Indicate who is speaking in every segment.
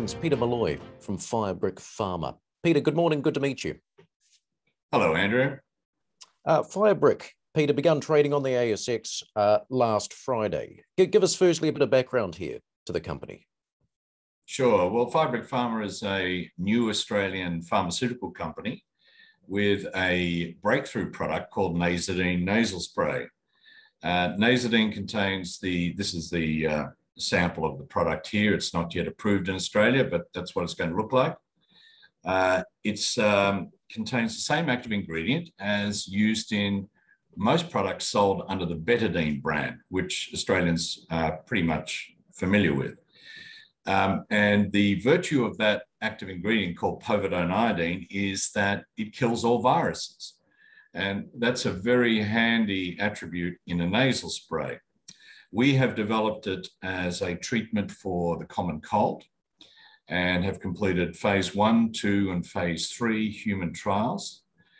Speaker 1: Greetings, Peter Molloy from Firebrick Pharma. Peter, good morning, good to meet you.
Speaker 2: Hello, Andrew.
Speaker 1: Firebrick, Peter, began trading on the ASX last Friday. Give us firstly a bit of background here to the company.
Speaker 2: Sure. Well, Firebrick Pharma is a new Australian pharmaceutical company with a breakthrough product called Nasodine nasal spray. Nasodine contains this is the sample of the product here. It's not yet approved in Australia, but that's what it's going to look like. It contains the same active ingredient as used in most products sold under the Betadine brand, which Australians are pretty much familiar with. And the virtue of that active ingredient called povidone iodine is that it kills all viruses. And that's a very handy attribute in a nasal spray. We have developed it as a treatment for the common cold and have completed phase 1, 2, and phase 3 human trials.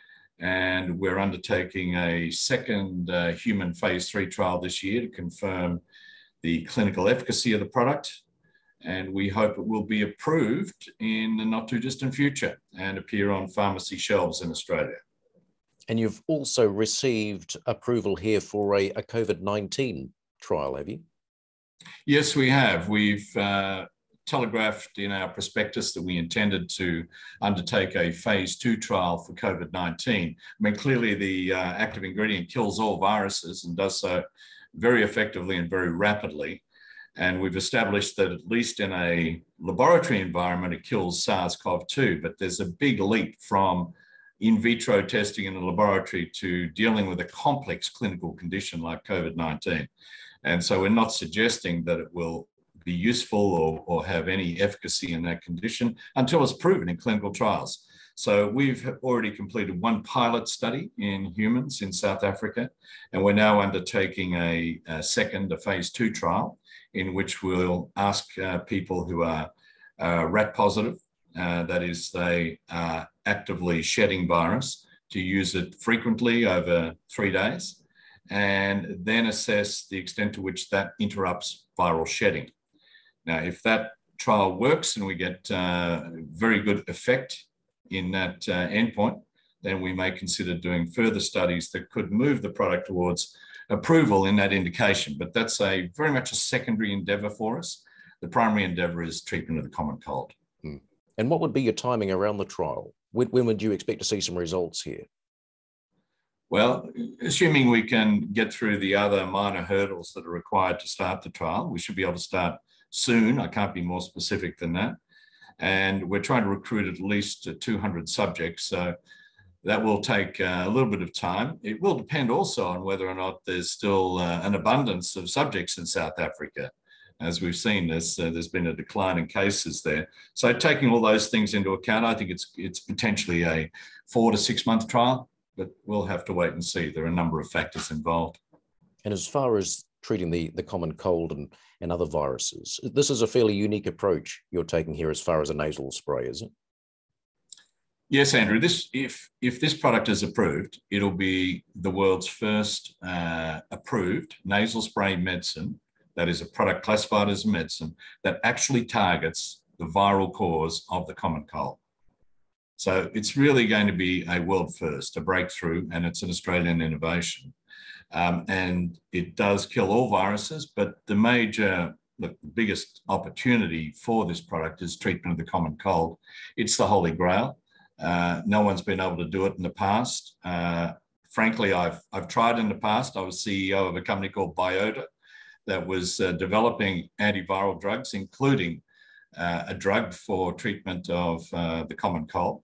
Speaker 2: And we're undertaking a second human phase 3 trial this year to confirm the clinical efficacy of the product. And we hope it will be approved in the not too distant future and appear on pharmacy shelves in Australia.
Speaker 1: And you've also received approval here for a COVID-19 trial, have you?
Speaker 2: Yes, we have. We've telegraphed in our prospectus that we intended to undertake a phase 2 trial for COVID-19. I mean, clearly the active ingredient kills all viruses and does so very effectively and very rapidly. And we've established that at least in a laboratory environment, it kills SARS-CoV-2, but there's a big leap from in vitro testing in the laboratory to dealing with a complex clinical condition like COVID-19. And so we're not suggesting that it will be useful or have any efficacy in that condition until it's proven in clinical trials. So we've already completed one pilot study in humans in South Africa, and we're now undertaking a phase 2 trial in which we'll ask people who are rat positive, that is, they are actively shedding virus, to use it frequently over 3 days, and then assess the extent to which that interrupts viral shedding. Now, if that trial works and we get very good effect in that endpoint, then we may consider doing further studies that could move the product towards approval in that indication. But that's very much a secondary endeavour for us. The primary endeavour is treatment of the common cold.
Speaker 1: And what would be your timing around the trial? When would you expect to see some results here?
Speaker 2: Well, assuming we can get through the other minor hurdles that are required to start the trial, we should be able to start soon. I can't be more specific than that. And we're trying to recruit at least 200 subjects. So that will take a little bit of time. It will depend also on whether or not there's still an abundance of subjects in South Africa. As we've seen, there's been a decline in cases there. So taking all those things into account, I think it's potentially a 4 to 6 month trial, but we'll have to wait and see. There are a number of factors involved.
Speaker 1: And as far as treating the common cold and other viruses, this is a fairly unique approach you're taking here as far as a nasal spray, is it?
Speaker 2: Yes, Andrew. If this product is approved, it'll be the world's first approved nasal spray medicine, that is a product classified as a medicine, that actually targets the viral cause of the common cold. So it's really going to be a world first, a breakthrough, and it's an Australian innovation. And it does kill all viruses, but the biggest opportunity for this product is treatment of the common cold. It's the holy grail. No one's been able to do it in the past. Frankly, I've tried in the past. I was CEO of a company called Biota that was developing antiviral drugs, including a drug for treatment of the common cold.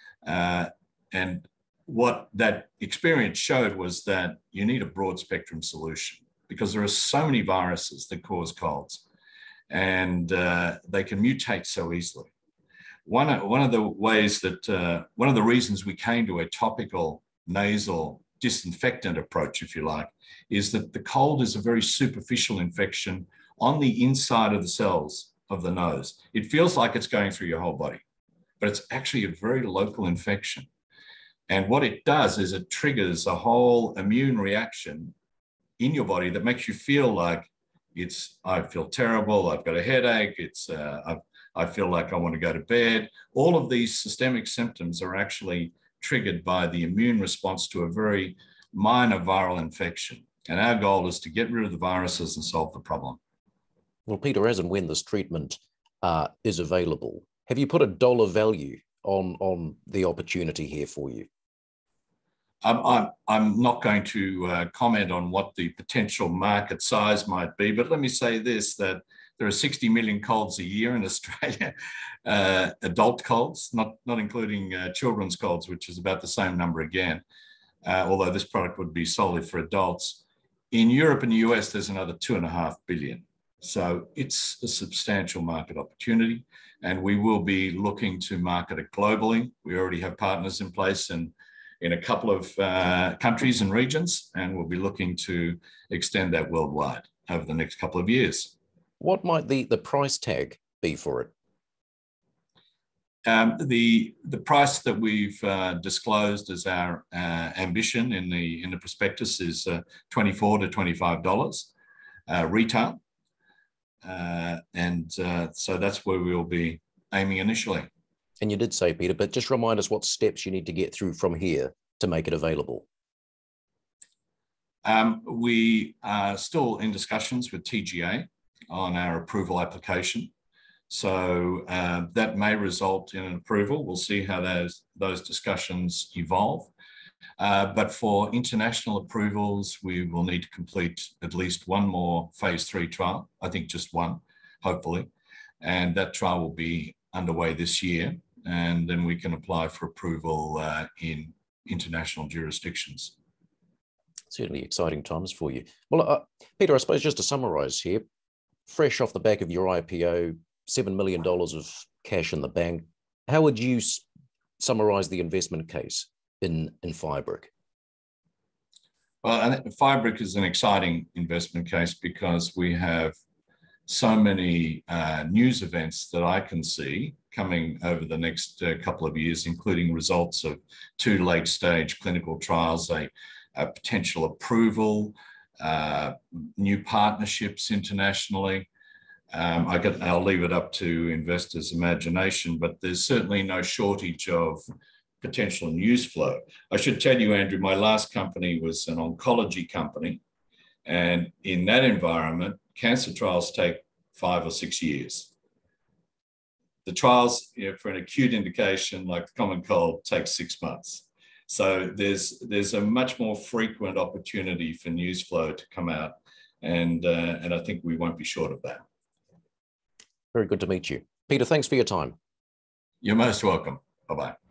Speaker 2: And what that experience showed was that you need a broad spectrum solution because there are so many viruses that cause colds, and they can mutate so easily. One of the reasons we came to a topical nasal disinfectant approach, if you like, is that the cold is a very superficial infection on the inside of the cells of the nose. It feels like it's going through your whole body, but it's actually a very local infection. And what it does is it triggers a whole immune reaction in your body that makes you feel like I feel terrible, I've got a headache, I feel like I want to go to bed. All of these systemic symptoms are actually triggered by the immune response to a very minor viral infection. And our goal is to get rid of the viruses and solve the problem.
Speaker 1: Well, Peter, as and when this treatment is available, have you put a dollar value on the opportunity here for you?
Speaker 2: I'm not going to comment on what the potential market size might be, but let me say this, that there are 60 million colds a year in Australia, adult colds, not including children's colds, which is about the same number again, although this product would be solely for adults. In Europe and the US, there's another 2.5 billion. So it's a substantial market opportunity, and we will be looking to market it globally. We already have partners in place in a couple of countries and regions, and we'll be looking to extend that worldwide over the next couple of years.
Speaker 1: What might the price tag be for it?
Speaker 2: The price that we've disclosed as our ambition in the prospectus is $24 to $25 retail, and so that's where we'll be aiming initially.
Speaker 1: And you did say, Peter, but just remind us what steps you need to get through from here to make it available.
Speaker 2: We are still in discussions with TGA on our approval application. So that may result in an approval. We'll see how those discussions evolve. But for international approvals, we will need to complete at least one more phase 3 trial. I think just one, hopefully. And that trial will be underway this year. And then we can apply for approval in international jurisdictions.
Speaker 1: Certainly exciting times for you. Well, Peter, I suppose just to summarize here, fresh off the back of your IPO, $7 million of cash in the bank, how would you summarize the investment case in Firebrick?
Speaker 2: Well, I think Firebrick is an exciting investment case because we have so many news events that I can see coming over the next couple of years, including results of 2 late-stage clinical trials, a potential approval, new partnerships internationally. I'll leave it up to investors' imagination, but there's certainly no shortage of potential news flow. I should tell you, Andrew, my last company was an oncology company, and in that environment, cancer trials take 5 or 6 years. The trials for an acute indication like the common cold take 6 months. So there's a much more frequent opportunity for news flow to come out, and I think we won't be short of that.
Speaker 1: Very good to meet you. Peter, thanks for your time.
Speaker 2: You're most welcome. Bye-bye.